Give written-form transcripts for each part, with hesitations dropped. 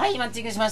はい、マッチングしました。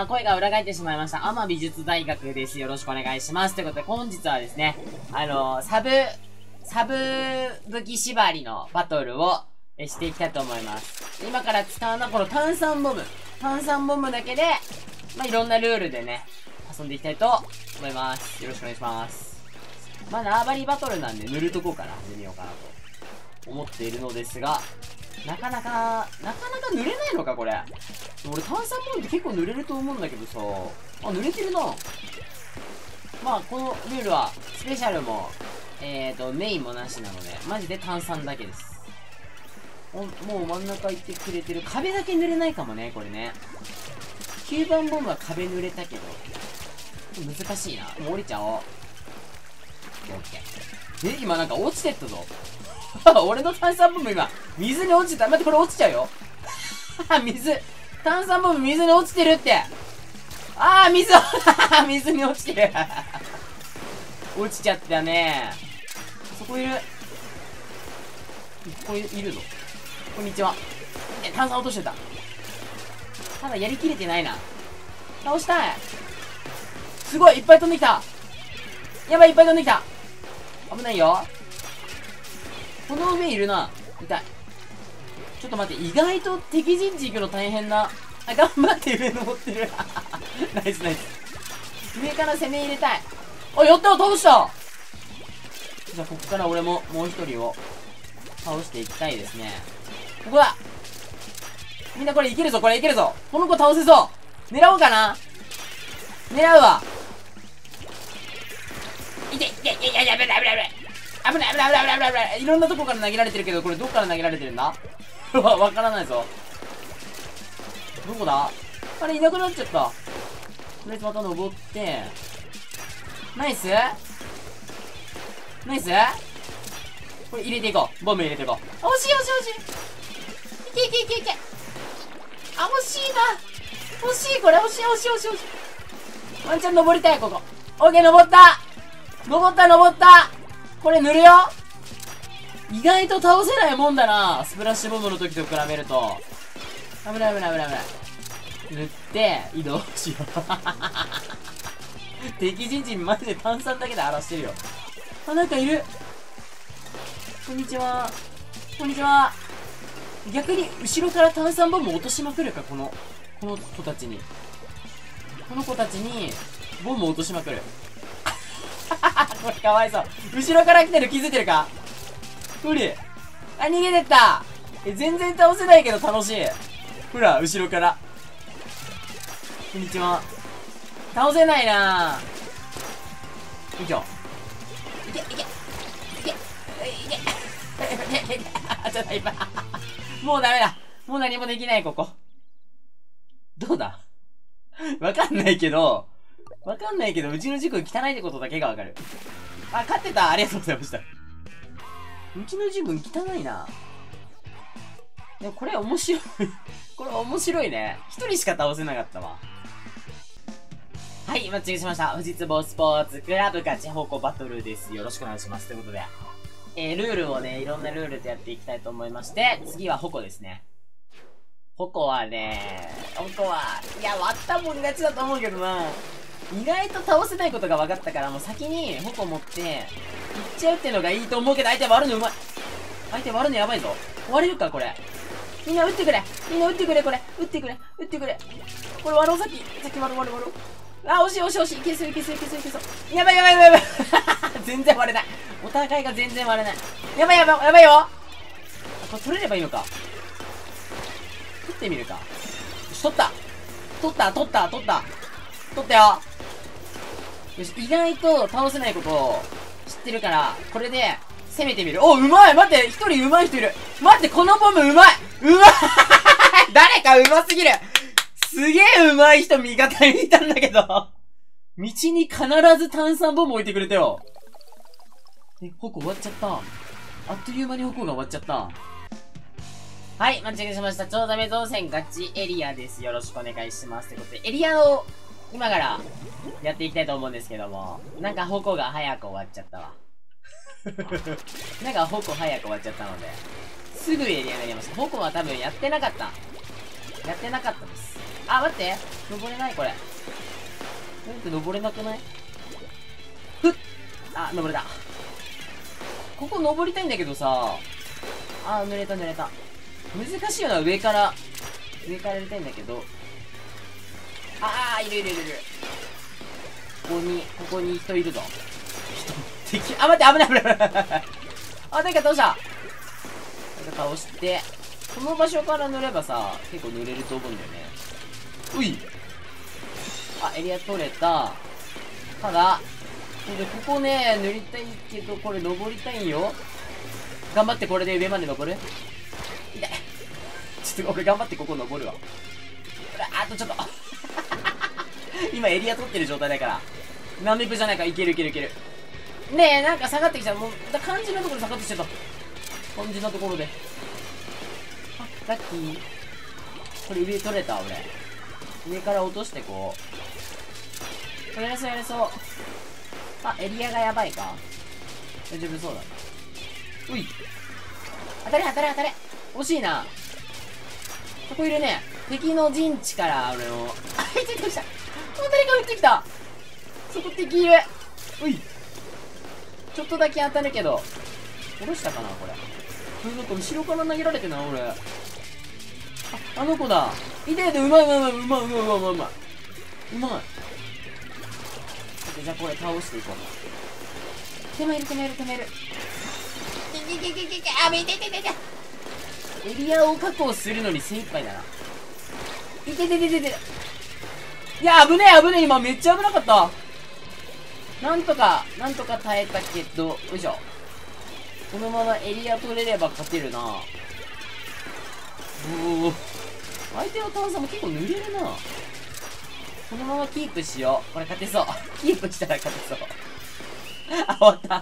声が裏返ってしまいました。アマ美術大学です。よろしくお願いします。ということで、本日はですね、サブ武器縛りのバトルをしていきたいと思います。今から使うのはこの炭酸ボム。炭酸ボムだけで、いろんなルールでね、遊んでいきたいと思います。よろしくお願いします。縄張りバトルなんで塗るとこから始めようかなと思っているのですが、なかなか塗れないのか、これ。俺炭酸ボムって結構塗れると思うんだけどさ。塗れてるな。このルールは、スペシャルも、メインもなしなので、マジで炭酸だけです。もう真ん中行ってくれてる。壁だけ塗れないかもね、これね。9番ボムは壁塗れたけど、難しいな。もう降りちゃおう。オッケー。今なんか落ちてったぞ。俺の炭酸ボム今、水に落ちた。待って、これ落ちちゃうよ。炭酸ボム水に落ちてるって。水に落ちてる。落ちちゃったね。そこいる。ここいるぞ。こんにちは。炭酸落としてた。ただやりきれてないな。倒したい。すごい、いっぱい飛んできた。やばい、いっぱい飛んできた。危ないよ。この上いるな。痛い。ちょっと待って、意外と敵陣地行くの大変な。頑張って上登ってる。ナイスナイス。上から攻め入れたい。やった、倒した。じゃあ、ここから俺ももう一人を倒していきたいですね。ここだ。みんなこれいけるぞ、これいけるぞ。この子倒せそう。狙おうかな。狙うわ。いて、やべ。危ない。いろんなとこから投げられてるけど、これどっから投げられてるんだわからないぞ。どこだ。あれいなくなっちゃった。とりあえずまた登って。ナイスこれ入れていこう。ボム入れていこう。惜しい。いけ。惜しいな。惜しい、これ惜しい。ワンチャン登りたい、ここ。オッケー、登った。これ塗るよ。意外と倒せないもんだな。スプラッシュボムの時と比べると。危ない。塗って、移動しよう。敵陣地にマジで炭酸だけで荒らしてるよ。なんかいる。こんにちは。逆に、後ろから炭酸ボム落としまくるか、この子たちに。この子たちに、ボム落としまくる。これかわいそう。後ろから来てる、気づいてるか。無理。逃げてった。全然倒せないけど楽しい。ほら、後ろから。こんにちは。倒せないなぁ。よいしょ。いけ。ちょっと今。もうダメだ。もう何もできない、ここ。どうだ。わかんないけど、うちの塾汚いってことだけがわかる。勝ってた。ありがとうございました。うちの塾汚いな。でもこれ面白い。これ面白いね。一人しか倒せなかったわ。はい、マッチングしました。富士壺スポーツクラブガチ矛バトルです。よろしくお願いします。ということで、ルールをね、いろんなルールでやっていきたいと思いまして、次は矛ですね。矛は、いや、割ったもん勝ちだと思うけどな。意外と倒せないことが分かったから、もう先に矛持って、いっちゃうっていうのがいいと思うけど、相手割るのうまい。相手割るのやばいぞ。割れるか、これ。みんな撃ってくれ、これ。撃ってくれ。これ割ろう、さっき割ろう。惜しい。いけそう。やばい。全然割れない。お互いが全然割れない。やばいよ。これ取れればいいのか。取ってみるか。取ったよ。よし、意外と倒せないことを知ってるから、これで攻めてみる。うまい。待って、一人上手い人いる。待って、このボムうまい。誰かうますぎる。すげえうまい人味方にいたんだけど。道に必ず炭酸ボム置いてくれたよ。矛終わっちゃった。あっという間に矛が終わっちゃった。はい、マッチングしました。超ダメ造船ガチエリアです。よろしくお願いします。ということで、エリアを今からやっていきたいと思うんですけども、なんか矛が早く終わっちゃったわ。ので、すぐエリアになりました。矛は多分やってなかったです。 あ、待って。登れないこれ。なんて登れなくない？ふっ。あ、登れた。ここ登りたいんだけどさ。あ、濡れた濡れた。難しいよな、上から。上からやりたいんだけど。あー、いるいるいるいる。ここに人いるぞ。敵、あ、待って、危ない危ない危ない。あ、誰か倒した。誰か倒して、この場所から塗ればさ、結構塗れると思うんだよね。うい。あ、エリア取れた。ただ、ここね、塗りたいけど、これ登りたいんよ。頑張ってこれで上まで登る？痛い。ちょっと俺頑張ってここ登るわ。あとちょっと。今エリア取ってる状態だから。ナメプじゃないか。いけるいけるいける。ねえ、なんか下がってきちゃう。もう、肝心なところで下がってきちゃった。肝心なところで。あ、ラッキー。これ上取れた、俺。上から落としてこう。やれそうやれそう。あ、エリアがやばいか。大丈夫そうだな。うい。当たれ当たれ当たれ。惜しいな。そこいるね。敵の陣地から俺を。あ、いてきた。誰か撃ってきた。そこ敵いる。うい。ちょっとだけ当たるけど。殺したかなこれ。なんか後ろから投げられてな、俺。あの子だ。いてて、うまいうまいうまいうまいうまいうまいうまいうまい。うまい。じゃあこれ倒していこう。手前いる手前いる手前いる。あ、めてててて。エリアを確保するのに精一杯だな。いててててて。いや、危ねえ危ねえ。今めっちゃ危なかった。なんとか耐えたけど、よいしょ。このままエリア取れれば勝てるな。おお。相手の炭酸も結構濡れるな。このままキープしよう。これ勝てそう。キープしたら勝てそう。あ、終わった。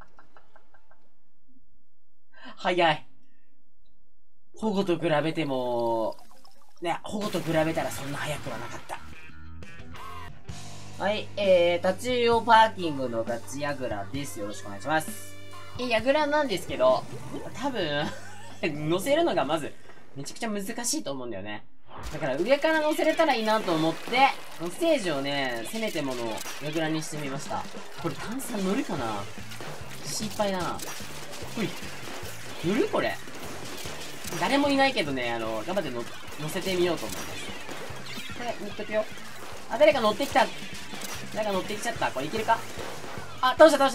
早い。保護と比べても、ね、保護と比べたらそんな早くはなかった。はい、立ち用パーキングのガチヤグラです。よろしくお願いします。ヤグラなんですけど、多分、乗せるのがまず、めちゃくちゃ難しいと思うんだよね。だから上から乗せれたらいいなと思って、ステージをね、せめてものヤグラにしてみました。これ炭酸乗るかな？心配だな。ほい。乗るこれ。誰もいないけどね、頑張って乗せてみようと思います。これ、乗っとくよ。あ、誰か乗ってきた。誰か乗ってきちゃった。これいけるか？あ、倒した。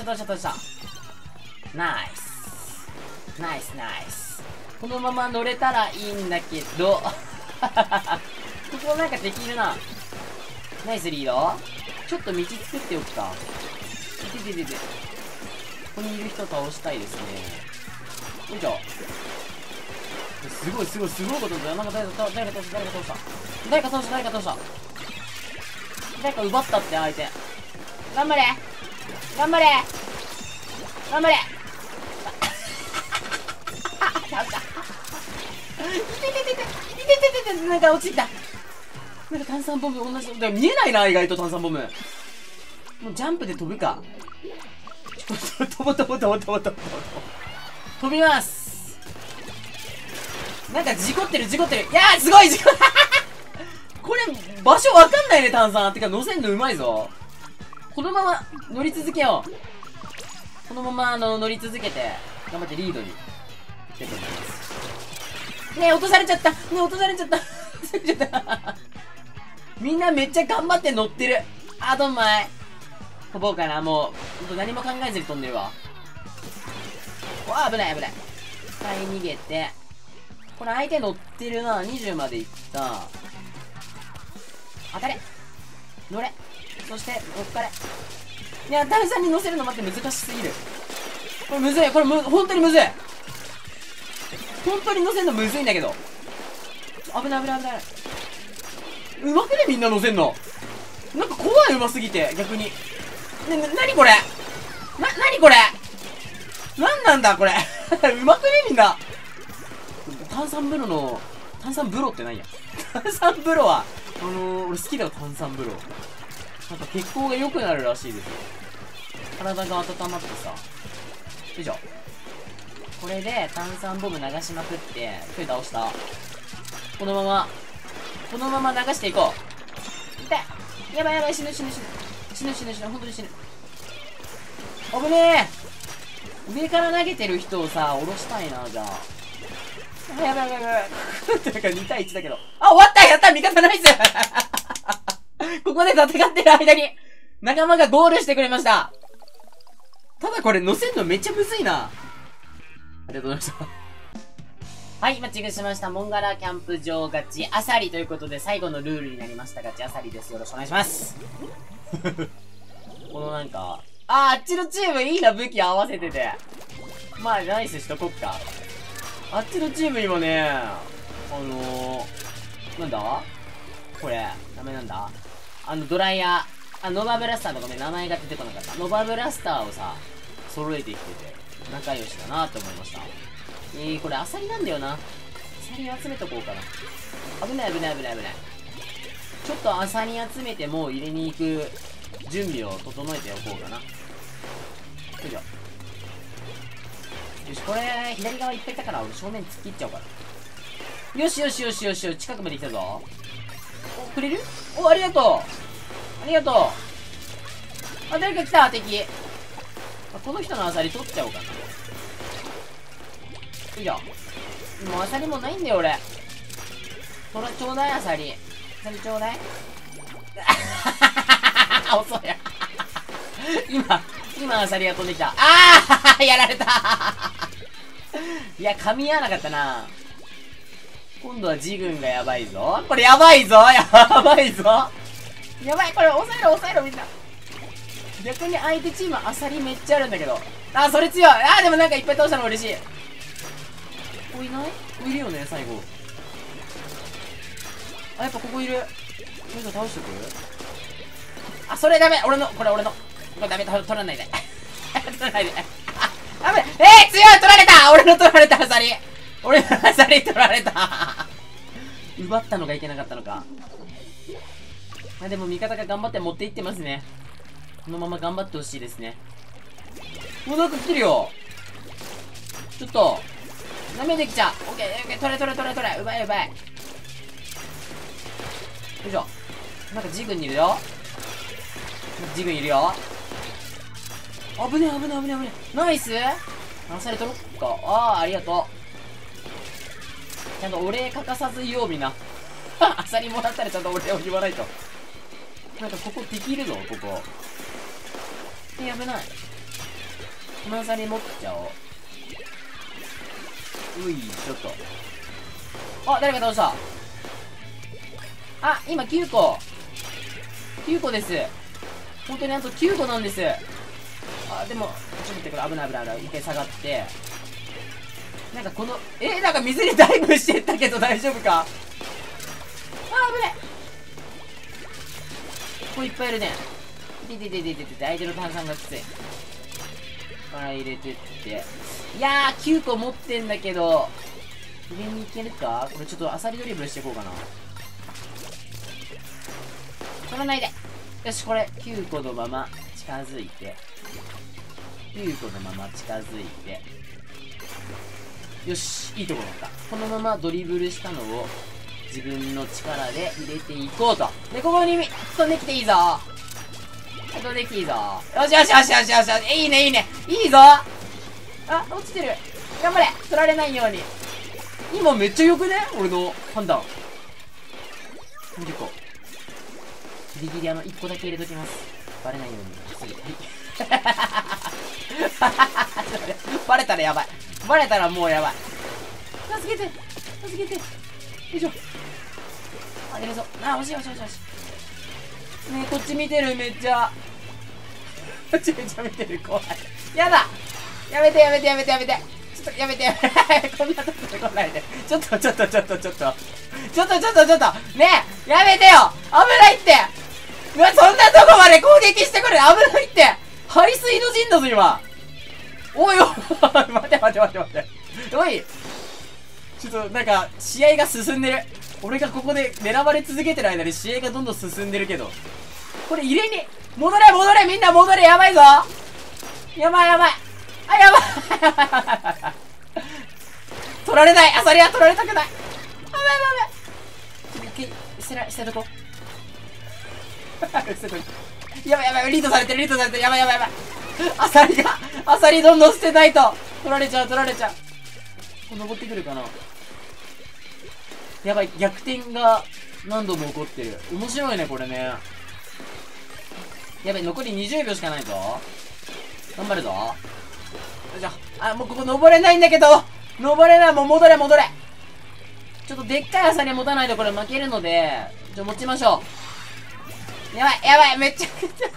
ナイス。ナイスナイス。このまま乗れたらいいんだけど、ここなんか敵いるな。ナイスリード。ちょっと道作っておくか。ここにいる人倒したいですね。よいしょ。すごいことだよ。なんか誰か倒した。誰か奪ったって相手。頑張れ。倒した。いて、なんか落ちた。なんか炭酸ボム同じだ。見えないな、意外と炭酸ボム。もうジャンプで飛ぶか。飛びます。なんか事故ってる。いやー、すごい事故これ、場所わかんないね、炭酸。てか、乗せんのうまいぞ。このまま乗り続けよう。このまま、乗り続けて、頑張ってリードに行きたいと思います。ねえ、落とされちゃった。みんなめっちゃ頑張って乗ってる。あ、どんまい。飛ぼうかな、もう。ほんと何も考えずに飛んでるわ。わあ、危ない。一回逃げて。これ相手乗ってるな。20までいった。当たれ。乗れ。そして、おっかれ。いや、炭酸に乗せるの待って難しすぎる。これむずい。本当にむずい。本当に乗せるのむずいんだけど。危ない。うまくねみんな乗せんの。なんか怖い、うますぎて、逆に。なにこれなんだこれうまくねみんな。炭酸風呂って何や。炭酸風呂は、俺好きだよ、炭酸風呂。なんか血行が良くなるらしいですよ。体が温まってさ。よいしょ。これで炭酸ボム流しまくって、一人倒した。このまま、 このまま流していこう。痛い。やばいやばい、死ぬ死ぬ死ぬ。死ぬ死ぬ死ぬ、本当に死ぬ。危ねえ。上から投げてる人をさ、下ろしたいな、じゃあ。やばいやばいやばい。ってか2対1だけど。あ、終わった、やった、味方ナイスここで戦ってる間に、仲間がゴールしてくれました。ただこれ乗せんのめっちゃむずいな。ありがとうございました。はい、マッチングしました。モンガラキャンプ場ガチアサリということで、最後のルールになりました。ガチアサリです。よろしくお願いします。このなんか、あっちのチームいいな、武器合わせてて。まあ、ナイスしとこっか。あっちのチームにもね、なんだこれ、名前なんだドライヤー。ノバブラスターとかね、名前が出てこなかった。ノバブラスターをさ、揃えてきてて、仲良しだなって思いました。これアサリなんだよな。アサリ集めとこうかな。危ない危ない危ない危ない。ちょっとアサリ集めてもう入れに行く準備を整えておこうかな。よいしょ。よし、これ、左側いっぱいいたから俺正面突っ切っちゃおうかな。よしよしよしよしよし、近くまで来たぞ。お、くれる？お、ありがとう。ありがとう。あ、誰か来た、敵。この人のアサリ取っちゃおうかな。いいよ。もうアサリもないんだよ、俺。ちょうだい、アサリ。アサリちょうだい。遅いや。今アサリが飛んできた。あーやられたいや、噛み合わなかったな。今度は自軍がやばいぞ。これやばいぞやばいぞやばい、これ抑えろ抑えろみんな。逆に相手チームアサリめっちゃあるんだけど。あ、それ強い。あ、でもなんかいっぱい倒したの嬉しい。こいない？いるよね、最後。あ、やっぱここいる。みんな倒しとく？あ、それダメ。俺の、これ俺の。これダメ、取らないで。取らないで。あ、ダメ。強い、取られた。俺の取られたアサリ。俺のアサリ取られた。奪ったのがいけなかったのか。まあでも味方が頑張って持っていってますね。このまま頑張ってほしいですね。もうなんか来てるよ。ちょっと舐めてきちゃう。オッケーオッケー、取れ取れ取れ取れ。奪え奪え。よいしょ。なんかジグンにいるよ。ジグンいるよ。危ねえ危ねえ危ねえ危ねえ。ナイス。アサリ取ろっか。ありがとう。ちゃんとお礼欠かさず言おうみんな。アサリもらったらちゃんとお礼を言わないと。なんかここ敵いるぞ、ここ。危ない。このアサリ持っちゃおう。うい、ちょっと。あ、誰か倒した。あ、今9個。9個です。本当にあと9個なんです。あ、でも、ちょっと待って、これ危ない危ない危ない。一回下がって。なんかこの、なんか水にダイブしてったけど大丈夫か？あ、危ない。ここいっぱいいるね。相手の炭酸がきつい。から入れてって。いやー、9個持ってんだけど、入れに行けるか？これちょっとアサリドリブルしていこうかな。取らないで。よし、これ、9個のまま近づいて。9個のまま近づいて。よし、いいとこだった。このままドリブルしたのを自分の力で入れていこうと。で、ここに飛んできていいぞ。飛んできていいぞ。よしよしよしよしよしよし。いいねいいね。いいぞ。あ、落ちてる。頑張れ。取られないように。今めっちゃ良くね？俺の判断。10個。ギリギリ1個だけ入れときます。バレないように。バレたらやばい。バレたらもうやばい。助けて助けて。よいしょ。あ、やれそう。あ、惜しい惜しい惜しい惜しい。ねえ、こっち見てる、めっちゃ。こっちめっちゃ見てる、怖い。やだ。やめてやめてやめてやめて。ちょっとやめてやめて。こんなとこで来ないで。ちょっと。ねえ、やめてよ。危ないって。うわ、そんなとこまで攻撃してくる。危ないって。排水の陣だぞ、今。おいおい、待て。おい。ちょっと、なんか、試合が進んでる。俺がここで狙われ続けてる間に試合がどんどん進んでるけど。これ入れに、戻れみんな戻れ、やばいぞ。やばい。あ、やばい。取られない。アサリは取られたくない。やばい。 捨てとこ捨てとこやばいやばい、リードされてる、リードされてる、やばいやばいやばい。アサリどんどん捨てないと取られちゃう。登ってくるかな。やばい、逆転が何度も起こってる。面白いね、これね。やばい、残り20秒しかないぞ。頑張るぞ。よいしょ。あ、もうここ登れないんだけど、登れない。もう戻れ。ちょっとでっかいアサリ持たないとこれ負けるので、持ちましょう。やばい、めっちゃ助けて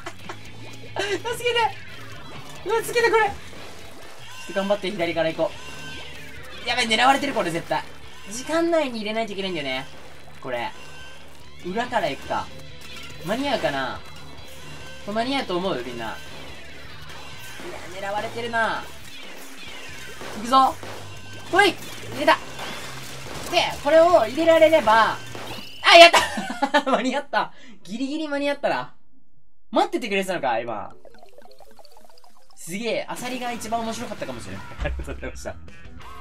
これ。ちょっと頑張って左から行こう。やばい、狙われてるこれ絶対。時間内に入れないといけないんだよね。これ。裏から行くか。間に合うかな。これ間に合うと思うみんな。いや、狙われてるな。行くぞ。ほい入れた。で、これを入れられれば、あ、やった間に合った。ギリギリ間に合ったな。待っててくれてたのか、今。すげえ、アサリが一番面白かったかもしれない。ありがとうございました。